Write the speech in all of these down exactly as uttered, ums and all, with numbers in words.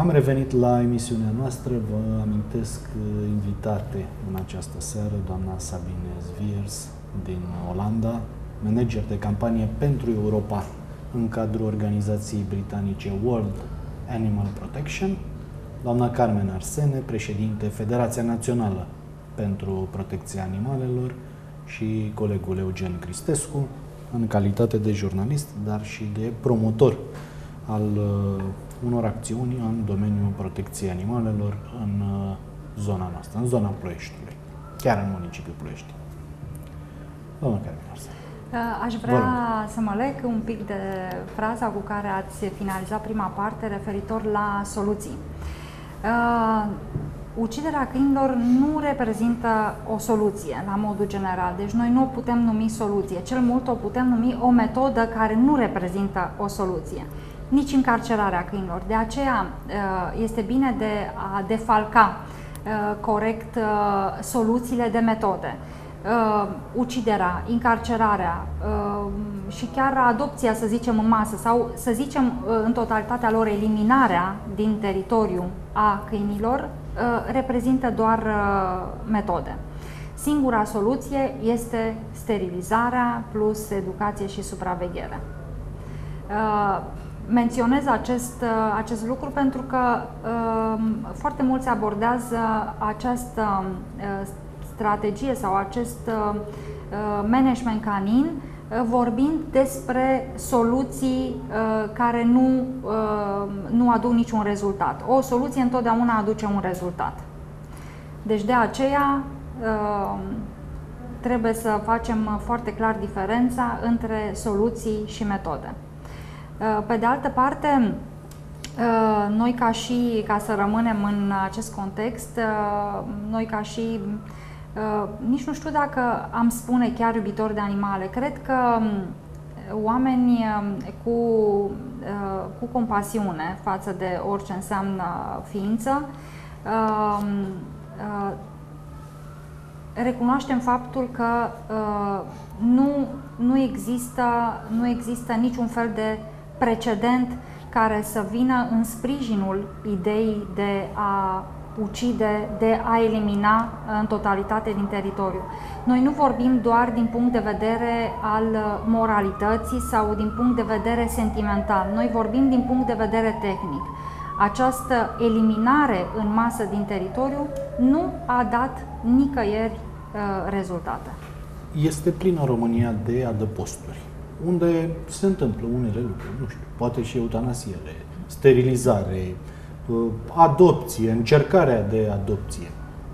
Am revenit la emisiunea noastră. Vă amintesc invitate în această seară doamna Sabine Zwiers din Olanda, manager de campanie pentru Europa în cadrul organizației britanice World Animal Protection, doamna Carmen Arsene, președinte Federația Națională pentru Protecția Animalelor, și colegul Eugen Cristescu, în calitate de jurnalist, dar și de promotor al uh, unor acțiuni în domeniul protecției animalelor în uh, zona noastră, în zona Ploieștiului, chiar în municipiul Ploiești. Doamna Carmen Arsene. Aș vrea să mă leg un pic de fraza cu care ați finalizat prima parte referitor la soluții. Uh, uciderea câinilor nu reprezintă o soluție la modul general, deci noi nu o putem numi soluție, cel mult o putem numi o metodă care nu reprezintă o soluție, nici încarcerarea câinilor. De aceea uh, este bine de a defalca uh, corect uh, soluțiile de metode. Uh, uciderea, încarcerarea uh, și chiar adopția, să zicem, în masă sau, să zicem, uh, în totalitatea lor, eliminarea din teritoriu a câinilor, uh, reprezintă doar uh, metode. Singura soluție este sterilizarea plus educație și supraveghere. Uh, menționez acest, uh, acest lucru pentru că uh, foarte mulți abordează această uh, strategie sau acest uh, management canin uh, vorbind despre soluții uh, care nu, uh, nu aduc niciun rezultat. O soluție întotdeauna aduce un rezultat. Deci de aceea uh, trebuie să facem foarte clar diferența între soluții și metode. Uh, pe de altă parte, uh, noi ca și, ca să rămânem în acest context, uh, noi ca și Uh, nici nu știu dacă am spune chiar iubitori de animale. Cred că um, oameni uh, cu, uh, cu compasiune față de orice înseamnă ființă, uh, uh, recunoaștem faptul că uh, nu, nu, există, nu există niciun fel de precedent care să vină în sprijinul ideii de a ucide, de a elimina în totalitate din teritoriu. Noi nu vorbim doar din punct de vedere al moralității sau din punct de vedere sentimental. Noi vorbim din punct de vedere tehnic. Această eliminare în masă din teritoriu nu a dat nicăieri uh, rezultate. Este plină România de adăposturi, unde se întâmplă unele lucruri, nu știu, poate și eutanasiere, sterilizare, adopție, încercarea de adopție.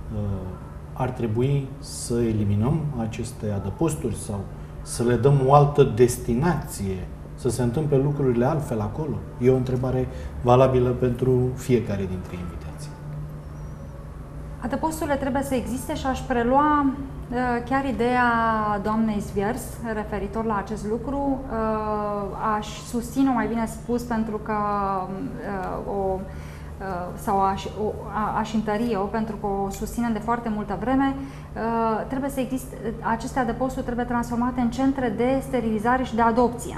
Ar trebui să eliminăm aceste adăposturi sau să le dăm o altă destinație, să se întâmple lucrurile altfel acolo? E o întrebare valabilă pentru fiecare dintre invitații. Adăposturile trebuie să existe și aș prelua chiar ideea doamnei Zwiers referitor la acest lucru. Aș susține, mai bine spus, pentru că o sau aș, o, aș întări eu, pentru că o susținem de foarte multă vreme, trebuie să existe, aceste adăposturi trebuie transformate în centre de sterilizare și de adopție.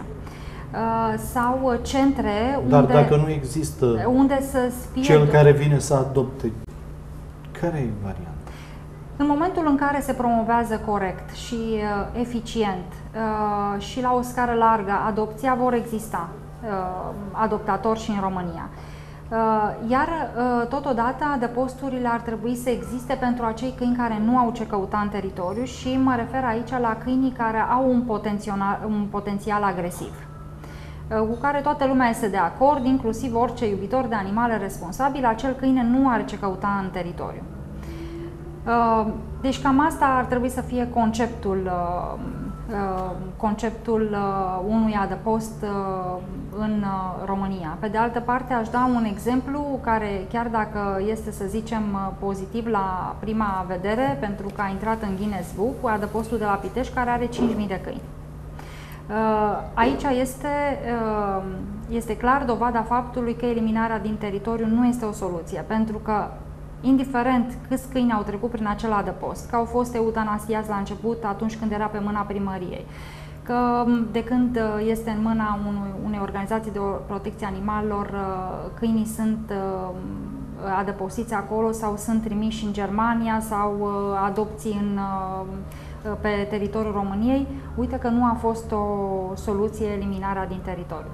Sau centre Dar unde, dacă nu există unde să fie cel care vine să adopte, care e varianta? În momentul în care se promovează corect și uh, eficient uh, și la o scară largă adopția, vor exista uh, adoptatori și în România. Iar totodată adăposturile ar trebui să existe pentru acei câini care nu au ce căuta în teritoriu și mă refer aici la câinii care au un potențial, un potențial agresiv, cu care toată lumea este de acord, inclusiv orice iubitor de animale responsabil. Acel câine nu are ce căuta în teritoriu. Deci cam asta ar trebui să fie conceptul, conceptul unui adăpost în România. Pe de altă parte, aș da un exemplu care, chiar dacă este, să zicem, pozitiv la prima vedere, pentru că a intrat în Guinness Book, cu adăpostul de la Pitești, care are cinci mii de câini. Aici este, este clar dovada faptului că eliminarea din teritoriu nu este o soluție, pentru că indiferent câți câini au trecut prin acel adăpost, că au fost eutanasiați la început atunci când era pe mâna primăriei, că de când este în mâna unui, unei organizații de protecție animalelor, câinii sunt adăpostiți acolo sau sunt trimiși în Germania sau adopții în, pe teritoriul României, uite că nu a fost o soluție eliminarea din teritoriu.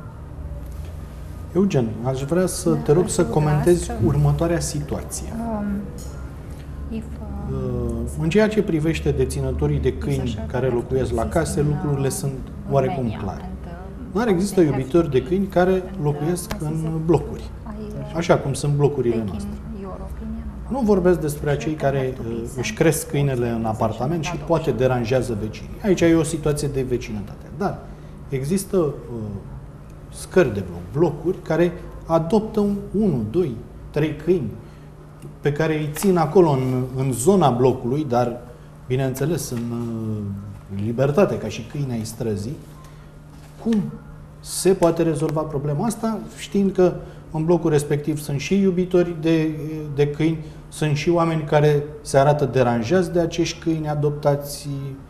Eugen, aș vrea să te rog să comentezi următoarea situație. Um, if, uh, În ceea ce privește deținătorii de câini care locuiesc la case, lucrurile sunt oarecum clare. Dar există iubitori de câini care locuiesc în blocuri, așa cum sunt blocurile noastre. Nu vorbesc despre acei care își cresc câinele în apartament și poate deranjează vecinii. Aici e o situație de vecinătate. Dar există uh, scări de bloc, blocuri care adoptă un, unu, doi, trei câini pe care îi țin acolo în, în zona blocului, dar bineînțeles în uh, libertate, ca și câini ai străzii. Cum se poate rezolva problema asta, știind că în blocul respectiv sunt și iubitori de, de câini, sunt și oameni care se arată deranjați de acești câini adoptați.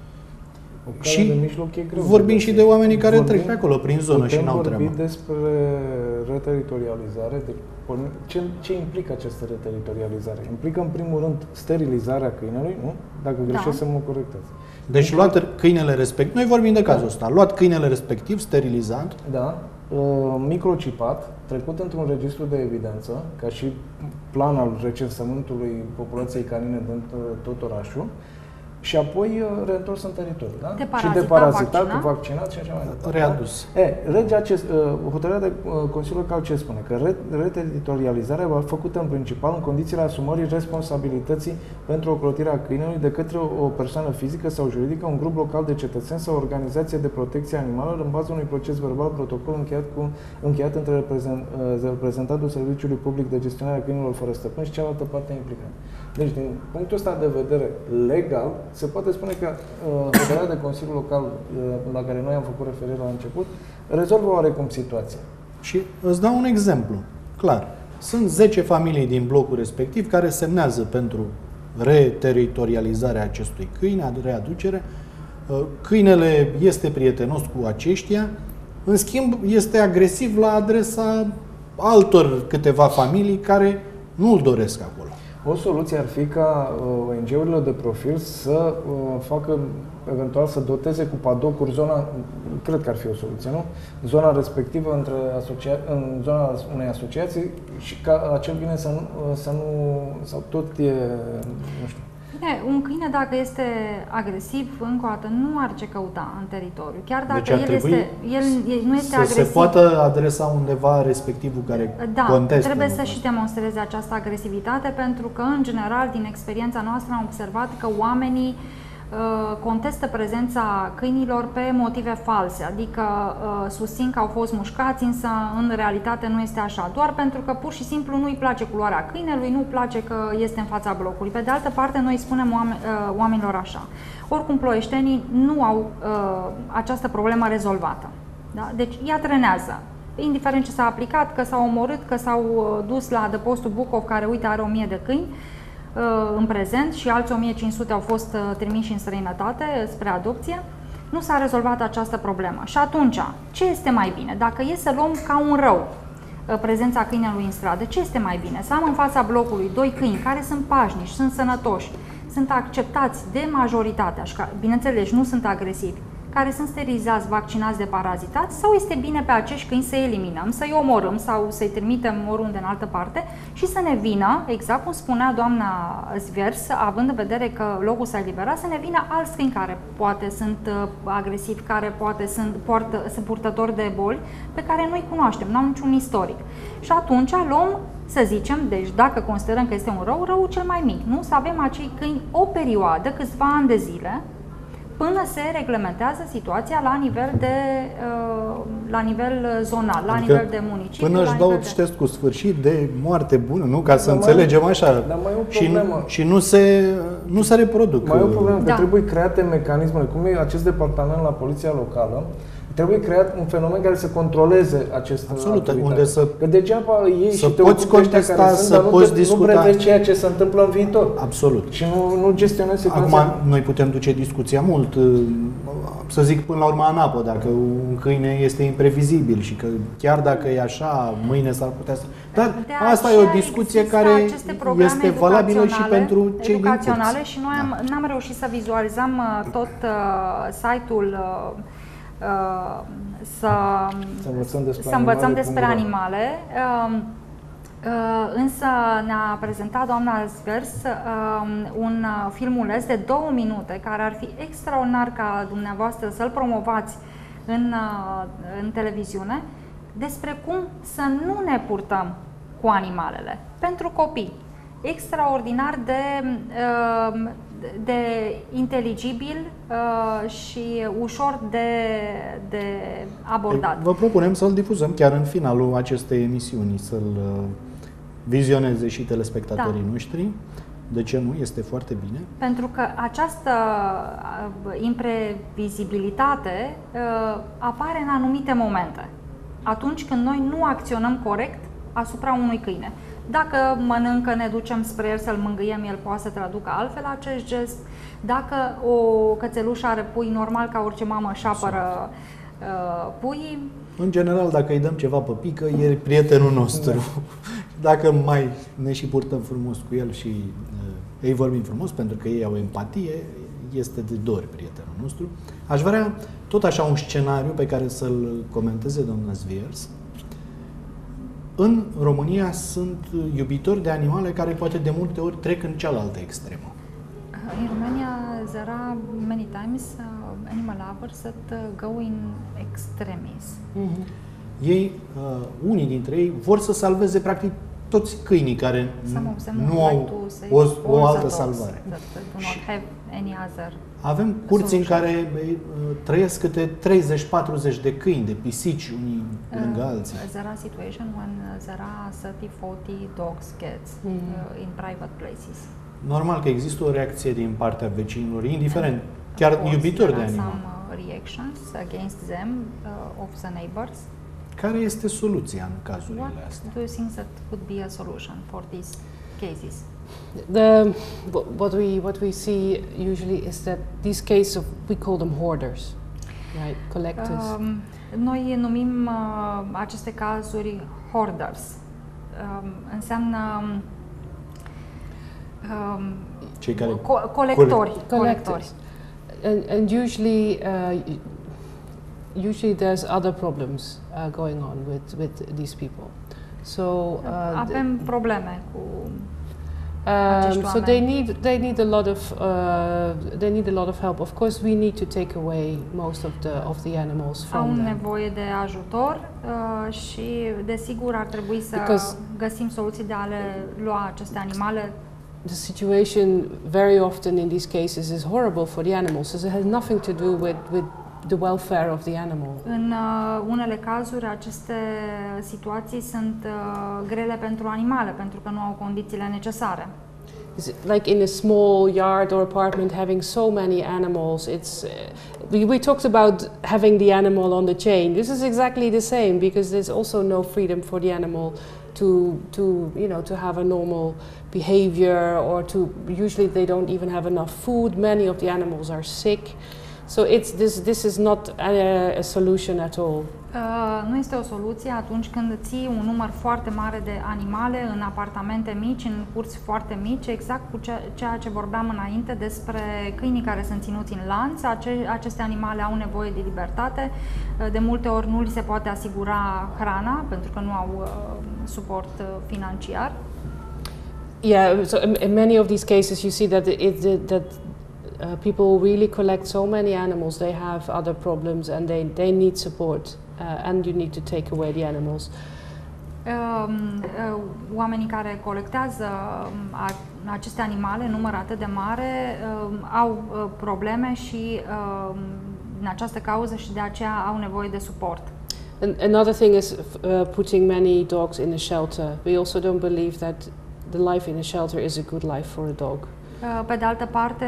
Și de mijloc e greu vorbim de și de oamenii care vorbim, trec pe acolo, prin zonă și n-au treabă. Putem vorbi despre reteritorializare. De, ce, ce implică această reteritorializare? Implică, în primul rând, sterilizarea câinelui, nu? Dacă greșesc, da. Să mă corectez. Deci luat câinele respectiv, noi vorbim de cazul ăsta, luat câinele respectiv, sterilizat. Da, microcipat, trecut într-un registru de evidență, ca și plan al recensământului populației canine din tot orașul, și apoi reîntors în teritoriu, da? Deparazitat, și deparazitat, vaccinat. vaccinat și așa mai departe. Readus. Da? E, legea ce, hotărârea de Consiliul Local ce spune? Că reteritorializarea va fi făcută în principal în condițiile asumării responsabilității pentru ocrotirea câinelui de către o persoană fizică sau juridică, un grup local de cetățeni sau o organizație de protecție animalelor în baza unui proces verbal, protocol încheiat, cu, încheiat între reprezent, reprezentantul Serviciului Public de Gestionare a Câinilor fără stăpân și cealaltă parte implicată. Deci, din punctul ăsta de vedere legal, se poate spune că uh, hotărârea de Consiliul Local, uh, la care noi am făcut referire la început, rezolvă oarecum situația. Și îți dau un exemplu. Clar, sunt zece familii din blocul respectiv care semnează pentru reteritorializarea acestui câine, readucere. Uh, câinele este prietenos cu aceștia, în schimb este agresiv la adresa altor câteva familii care nu îl doresc acolo. O soluție ar fi ca uh, O N G-urile de profil să uh, facă, eventual să doteze cu padocuri zona, cred că ar fi o soluție, nu? Zona respectivă între asocia, în zona unei asociații și ca acel bine să nu, să nu sau tot e, nu știu. Bine, un câine dacă este agresiv, încă o dată, nu are ce căuta în teritoriu. Chiar dacă deci el, este, el nu este să agresiv. se poată adresa undeva respectivul care da, contestă. Trebuie să și demonstreze această agresivitate, pentru că, în general, din experiența noastră am observat că oamenii contestă prezența câinilor pe motive false, adică susțin că au fost mușcați, însă în realitate nu este așa, doar pentru că pur și simplu nu îi place culoarea câinelui, nu îi place că este în fața blocului. Pe de altă parte, noi spunem oamenilor așa: oricum ploieștenii nu au această problemă rezolvată. Da? Deci ea trenează. Indiferent ce s-a aplicat, că s-au omorât, că s-au dus la adăpostul Bucov, care, uite, are o mie de câini în prezent și alți o mie cinci sute au fost trimiși în străinătate spre adopție, nu s-a rezolvat această problemă. Și atunci, ce este mai bine? Dacă e să luăm ca un rău prezența câinelui în stradă, ce este mai bine? Să am în fața blocului doi câini care sunt pașnici, sunt sănătoși, sunt acceptați de majoritatea și, bineînțeles, nu sunt agresivi, care sunt sterilizați, vaccinați, deparazitați, sau este bine pe acești câini să-i eliminăm, să-i omorâm sau să-i trimitem oriunde în altă parte și să ne vină, exact cum spunea doamna Zvers, având în vedere că locul s-a eliberat, să ne vină alți câini care poate sunt agresivi, care poate sunt, poartă, sunt purtători de boli pe care noi cunoaștem, nu au niciun istoric. Și atunci luăm, să zicem, deci dacă considerăm că este un rău, răul cel mai mic, nu? Să avem acei câini o perioadă, câțiva ani de zile, până se reglementează situația la nivel de la nivel zonal, la adică nivel de municipiu. Până își dau test cu sfârșit de moarte bună, nu? Ca să dar înțelegem mai, așa. Dar mai e o și nu, și nu se nu se reproduc. Mai e o problemă, da. Că trebuie create mecanismele, cum e acest departament la Poliția Locală. Trebuie creat un fenomen care să controleze acest Absolut, unde să, că degeaba ei să și te poți contesta, care sunt, să poți nu, discuta. Nu preveți ceea ce se întâmplă în viitor. Absolut. Și nu, nu gestionezi situația. Acum noi putem duce discuția mult să zic până la urmă anapă, dacă un câine este imprevizibil și că chiar dacă e așa, mâine s-ar putea să... Dar de asta e o discuție care este valabilă și pentru cei din educaționale și noi am, n-am reușit să vizualizăm tot uh, site-ul uh, uh, să, să învățăm despre să învățăm animale. Despre animale. Uh, Uh, însă ne-a prezentat doamna Svers uh, un uh, filmuleț de două minute care ar fi extraordinar ca dumneavoastră să-l promovați în, uh, în televiziune despre cum să nu ne purtăm cu animalele pentru copii. Extraordinar de, uh, de inteligibil uh, și ușor de, de abordat. Vă propunem să-l difuzăm chiar în finalul acestei emisiuni, să-l vizioneze și telespectatorii da. noștri. De ce nu? Este foarte bine. Pentru că această imprevizibilitate uh, apare în anumite momente. Atunci când noi nu acționăm corect asupra unui câine. Dacă mănâncă, ne ducem spre el să-l mângâiem, el poate să traducă altfel acest gest. Dacă o cățelușă are pui, normal ca orice mamă își apără uh, puii. În general, dacă îi dăm ceva pe pică, e prietenul nostru. Dacă mai ne și purtăm frumos cu el și uh, îi vorbim frumos, pentru că ei au empatie, este de dor prietenul nostru. Aș vrea tot așa un scenariu pe care să-l comenteze doamna Sviers. În România sunt iubitori de animale care poate de multe ori trec în cealaltă extremă. In Romania there are many times uh, animal lovers that uh, go in extremis. Mm-hmm. Ei, uh, unii dintre ei, vor să salveze practic toți câinii care nu au o, o altă salvare. Avem curți în care uh, trăiesc câte treizeci patruzeci de câini, de pisici, unii lângă alții. Uh, there are situations when there are thirty forty dogs, cats mm. uh, in private places. Normal că există o reacție din partea vecinilor, indiferent, chiar iubitori de animale. Some uh, reactions against them uh, of the neighbors. Care este soluția în cazurile What astea? do you think that could be a solution for these cases? The, what we what we see usually is that these cases of, we call them hoarders, right? Collectors. Um, noi numim uh, aceste cazuri hoarders. Um, înseamnă um, cei care co- colectori, colectori. And, and usually uh, usually there's other problems uh, going on with with these people. So uh, avem probleme cu Um, so they need they need a lot of uh, they need a lot of help. Of course, we need to take away most of the of the animals from them. Au them. nevoie de ajutor uh, și desigur ar trebui să Because găsim soluții de a le lua aceste animale. The situation very often in these cases is horrible for the animals. So it has nothing to do with with the welfare of the animal. În uh, unele cazuri aceste situații sunt uh, grele pentru animale pentru că nu au condițiile necesare. Like in a small yard or apartment having so many animals, it's uh, we, we talked about having the animal on the chain. This is exactly the same because there's also no freedom for the animal to to you know to have a normal behavior or to usually they don't even have enough food. Many of the animals are sick. So it's this this is not a, a solution at all. Uh, nu este o soluție atunci când ții un număr foarte mare de animale în apartamente mici, în curți foarte mici, exact cu ce, ceea ce vorbeam înainte despre câinii care sunt ținuți în lanț. Ace, aceste animale au nevoie de libertate, uh, de multe ori nu li se poate asigura hrana pentru că nu au uh, suport uh, financiar. Yeah, so in, in many of these cases you see that it that Uh, people really collect so many animals, they have other problems and they, they need support uh, and you need to take away the animals. Um, uh, oamenii care colectează uh, aceste animale, număr atât de mare, uh, au uh, probleme și uh, în această cauză și de aceea au nevoie de suport. And another thing is uh, putting many dogs in a shelter. We also don't believe that the life in a shelter is a good life for a dog. Pe de altă parte,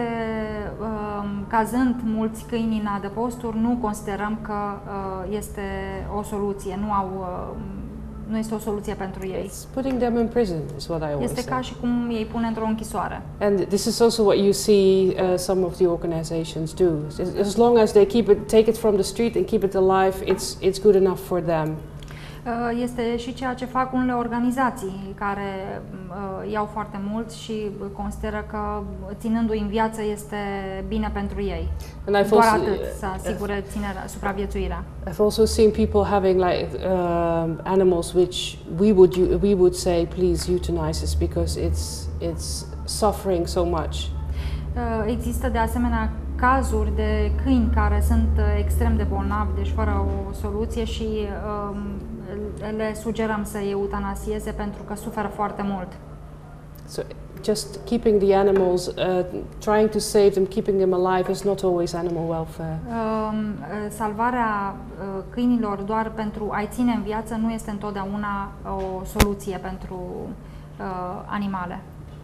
cazând mulți câini în adăposturi, nu considerăm că este o soluție. Nu au nu este o soluție pentru ei. It's putting them in prison is what I always Este say. ca și cum ei pune într-o închisoare. And this is also what you see uh, some of the organizations do. As long as they keep it, take it from the street and keep it alive, it's it's good enough for them. Este și ceea ce fac unele organizații care uh, iau foarte mult și consideră că ținându-i în viață este bine pentru ei. And I've Doar also, atât, să asigure ținerea, supraviețuirea. I've also seen people having like uh, animals which we would we would say please euthanize this because it's it's suffering so much. Uh, există de asemenea cazuri de câini care sunt extrem de bolnavi, deci fără o soluție și um, le sugerăm să eutanasieze pentru că suferă foarte mult. So just keeping the animals, uh, trying to save them, keeping them alive is not always animal welfare. Um, salvarea uh, câinilor doar pentru a-i ține în viață nu este întotdeauna o soluție pentru uh, animale.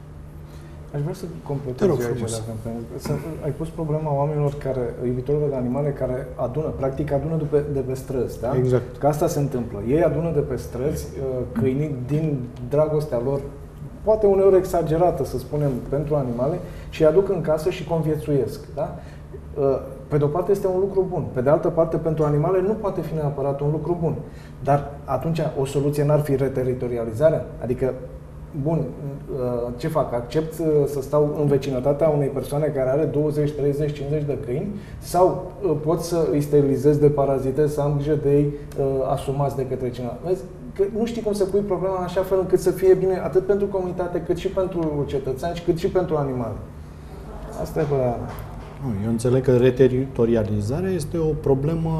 Aș vrea să completez aici, dacă ai pus problema oamenilor care, iubitorilor de animale care adună, practic adună de pe, de pe străzi, da? Exact. Că asta se întâmplă. Ei adună de pe străzi câinii din dragostea lor, poate uneori exagerată, să spunem, pentru animale, și îi aduc în casă și conviețuiesc, da? Pe de o parte este un lucru bun, pe de altă parte pentru animale nu poate fi neapărat un lucru bun. Dar atunci o soluție n-ar fi reteritorializarea? Adică bun, ce fac? Accept să stau în vecinătatea unei persoane care are douăzeci, treizeci, cincizeci de câini sau pot să îi sterilizez de parazite, să am grijă de ei asumați de către cineva? Vezi? Că nu știi cum să pui problema în așa fel încât să fie bine atât pentru comunitate, cât și pentru cetățeni, cât și pentru animale. Asta e părerea mea. Eu înțeleg că reteritorializarea este o problemă,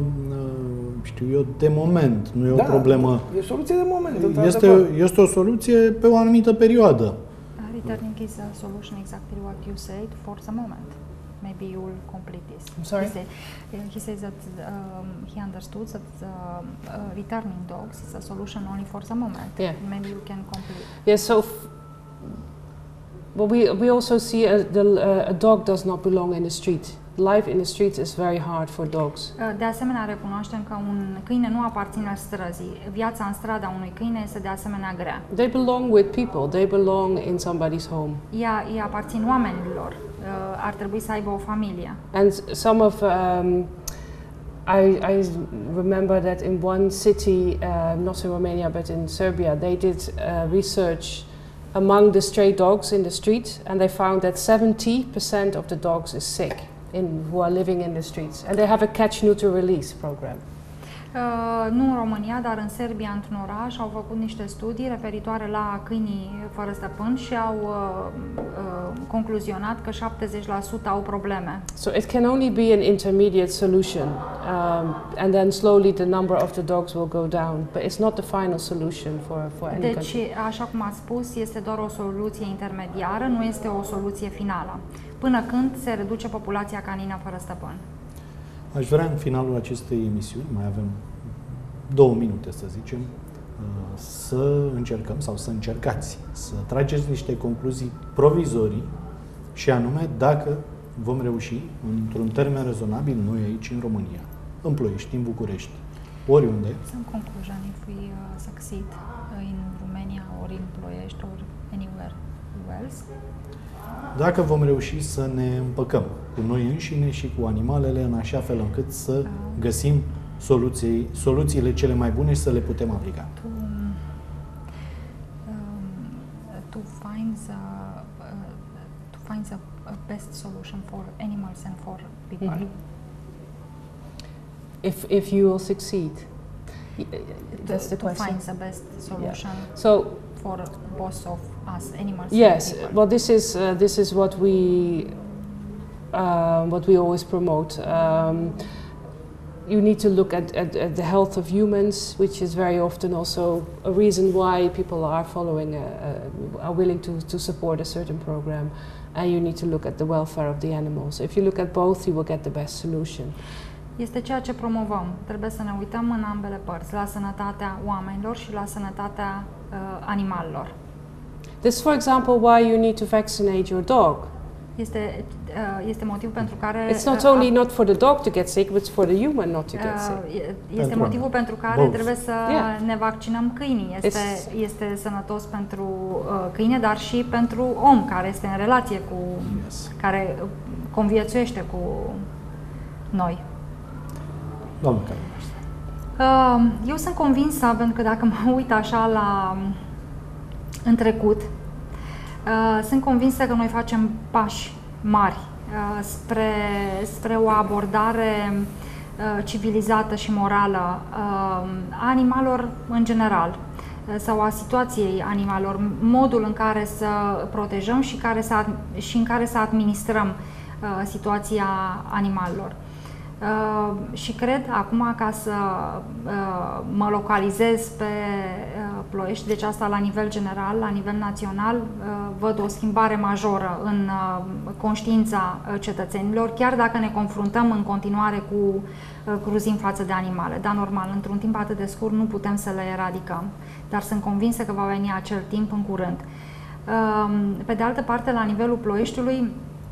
știu eu, de moment, nu e da, o problemă... e o soluție de moment. Este, este o soluție pe o anumită perioadă. Returning is a solution exactly what you said for the moment. Maybe you will complete this. I'm sorry? He, say, he says that um, he understood that uh, uh, returning dogs is a solution only for the moment. Yeah. Maybe you can complete. Yeah, so but we we also see a, the, uh, a dog does not belong in the street. Life in the streets is very hard for dogs. De asemenea, recunoaștem că un câine nu aparține străzii. Viața în strada unui câine este de asemenea grea. They belong with people. They belong in somebody's home. Ea, ea aparțin oamenilor. Ar trebui să aibă o familie. And some of um, I, I remember that in one city, uh, not in Romania but in Serbia, they did uh, research among the stray dogs in the street, and they found that seventy percent of the dogs is sick. In, who are living in the streets, and they have a catch, neuter, release program. Uh, nu în România, dar în Serbia, într-un oraș, au făcut niște studii referitoare la câinii fără stăpân și au uh, uh, concluzionat că șaptezeci la sută au probleme. So it can only be an intermediate solution, um, and then slowly the number of the dogs will go down. But it's not the final solution for for any Deci, country. așa cum ați spus, este doar o soluție intermediară, nu este o soluție finală. Până când se reduce populația canină fără stăpân. Aș vrea în finalul acestei emisiuni, mai avem două minute să zicem, să încercăm sau să încercați să trageți niște concluzii provizorii și anume dacă vom reuși într-un termen rezonabil noi aici în România, în Ploiești, în București, oriunde. Some conclusion if we uh, succeed in Romania or in Ploiești or anywhere else. Dacă vom reuși să ne împăcăm cu noi înșine și cu animalele în așa fel încât să găsim soluții, soluțiile cele mai bune și să le putem aplica. To, um, to find the, uh, to find the best solution for animals and for people. Mm-hmm. If if you will succeed, that's the to question. find the best solution. Yeah. So. For both of us, animals. Yes, and people. well, this is uh, this is what we uh, what we always promote. Um, you need to look at, at, at the health of humans, which is very often also a reason why people are following, a, a, are willing to, to support a certain program. And you need to look at the welfare of the animals. If you look at both, you will get the best solution. Este ceea ce promovăm. Trebuie să ne uităm în ambele părți, la sănătatea oamenilor și la sănătatea uh, animalelor. This, for example, why you need to vaccinate your dog. Este, este motivul pentru care... It's not only not for the dog to get sick, but it's for the human not to get sick. Este pentru motivul pentru care both. trebuie să yeah. ne vaccinăm câinii. Este, este sănătos pentru uh, câine, dar și pentru om care este în relație cu... Yes. care conviețuiește cu noi. Doamne, uh, eu sunt convinsă, pentru că dacă mă uit așa la în trecut, Uh, sunt convinsă că noi facem pași mari uh, spre, spre o abordare uh, civilizată și morală uh, a animalelor în general uh, sau a situației animalelor, modul în care să protejăm și, care să, și în care să administrăm uh, situația animalelor. Uh, și cred, acum, ca să uh, mă localizez pe uh, Ploiești, deci asta la nivel general, la nivel național, uh, văd o schimbare majoră în uh, conștiința uh, cetățenilor, chiar dacă ne confruntăm în continuare cu uh, cruzimi față de animale. Dar, normal, într-un timp atât de scurt nu putem să le eradicăm, dar sunt convinsă că va veni acel timp în curând. Uh, pe de altă parte, la nivelul Ploieștiului,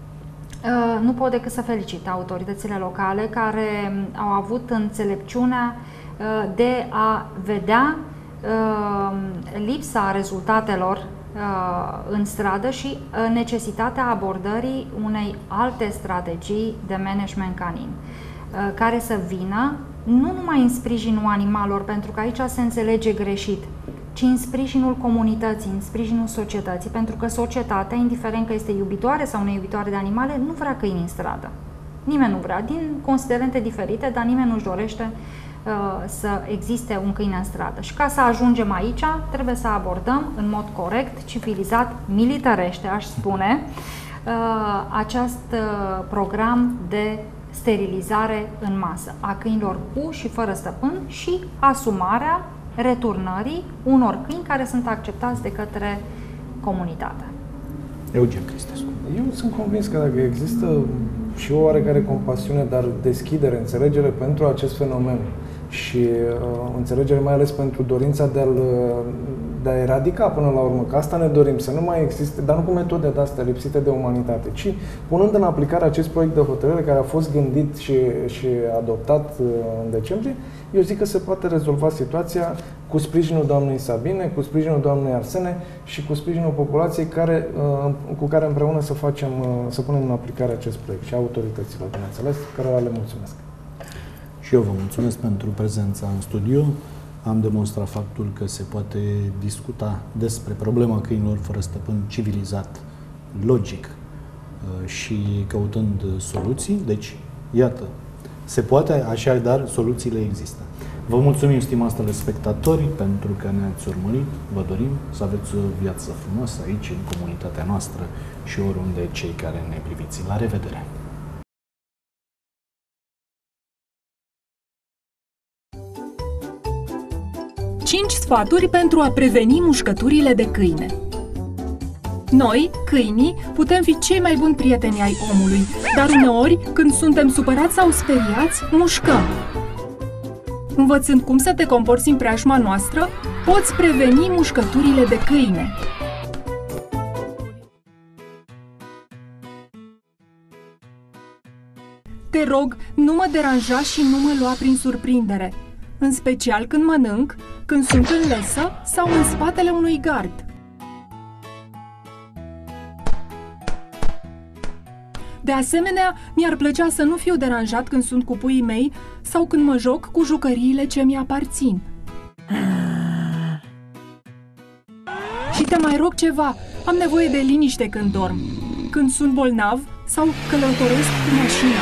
Uh, nu pot decât să felicit autoritățile locale care au avut înțelepciunea uh, de a vedea uh, lipsa rezultatelor uh, în stradă și uh, necesitatea abordării unei alte strategii de management canin, uh, care să vină nu numai în sprijinul animalelor, pentru că aici se înțelege greșit, ci în sprijinul comunității, în sprijinul societății, pentru că societatea, indiferent că este iubitoare sau neiubitoare de animale, nu vrea câini în stradă. Nimeni nu vrea, din considerente diferite, dar nimeni nu-și dorește uh, să existe un câine în stradă. Și ca să ajungem aici, trebuie să abordăm în mod corect, civilizat, militarește, aș spune, uh, acest uh, program de sterilizare în masă a câinilor cu și fără stăpân și asumarea returnării unor câini care sunt acceptați de către comunitate. Eugen Cristescu. Eu sunt convins că dacă există și o oarecare compasiune, dar deschidere, înțelegere pentru acest fenomen și uh, înțelegere mai ales pentru dorința de, a-l, de a eradica până la urmă, că asta ne dorim, să nu mai existe, dar nu cu metode de-astea lipsite de umanitate, ci punând în aplicare acest proiect de hotărâre care a fost gândit și, și adoptat uh, în decembrie, eu zic că se poate rezolva situația cu sprijinul doamnei Sabine, cu sprijinul doamnei Arsene și cu sprijinul populației care, uh, cu care împreună să facem, uh, să punem în aplicare acest proiect și autorităților, bineînțeles, cărora le mulțumesc. Și eu vă mulțumesc pentru prezența în studio. Am demonstrat faptul că se poate discuta despre problema câinilor fără stăpân civilizat, logic și căutând soluții. Deci, iată, se poate, așadar, soluțiile există. Vă mulțumim, stimați telespectatori, pentru că ne-ați urmărit. Vă dorim să aveți o viață frumoasă aici, în comunitatea noastră și oriunde cei care ne priviți. La revedere! cinci sfaturi pentru a preveni mușcăturile de câine. Noi, câinii, putem fi cei mai buni prieteni ai omului, dar uneori, când suntem supărați sau speriați, mușcăm. Învățând cum să te comporți în preajma noastră, poți preveni mușcăturile de câine. Te rog, nu mă deranja și nu mă lua prin surprindere, în special când mănânc, când sunt în lesă sau în spatele unui gard. De asemenea, mi-ar plăcea să nu fiu deranjat când sunt cu puii mei sau când mă joc cu jucăriile ce mi-aparțin. Și te mai rog ceva, am nevoie de liniște când dorm, când sunt bolnav sau călătoresc cu mașina.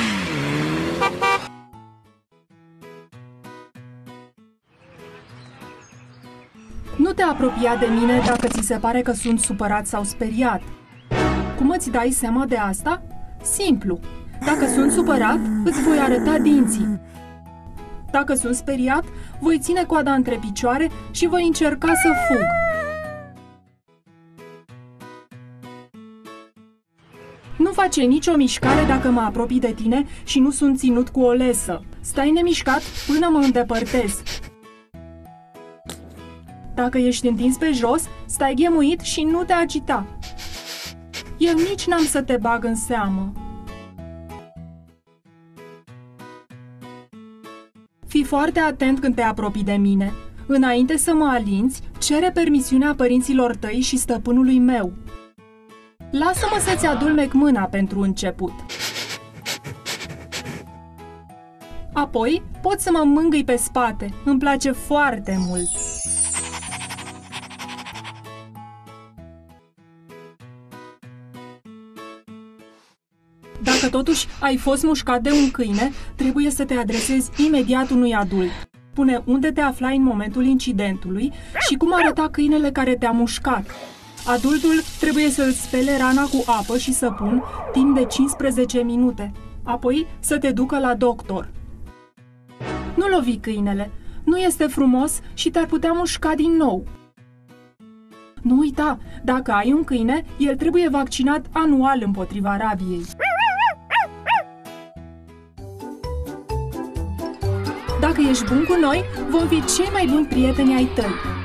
Nu te apropia de mine dacă ți se pare că sunt supărat sau speriat. Cum îți dai seama de asta? Simplu. Dacă sunt supărat, îți voi arăta dinții. Dacă sunt speriat, voi ține coada între picioare și voi încerca să fug. Nu face nicio mișcare dacă mă apropii de tine și nu sunt ținut cu o lesă. Stai nemișcat până mă îndepărtez. Dacă ești întins pe jos, stai ghemuit și nu te agita. eu nici n-am să te bag în seamă. Fii foarte atent când te apropii de mine. Înainte să mă alinți, cere permisiunea părinților tăi și stăpânului meu. Lasă-mă să-ți adulmec mâna pentru început. Apoi, poți să mă mângâi pe spate. Îmi place foarte mult. Dacă totuși ai fost mușcat de un câine, trebuie să te adresezi imediat unui adult. Spune unde te aflai în momentul incidentului și cum arăta câinele care te-a mușcat. Adultul trebuie să-ți spele rana cu apă și săpun timp de cincisprezece minute, apoi să te ducă la doctor. Nu lovi câinele, nu este frumos și te-ar putea mușca din nou. Nu uita, dacă ai un câine, el trebuie vaccinat anual împotriva rabiei. Dacă ești bun cu noi, vom fi cei mai buni prieteni ai tăi.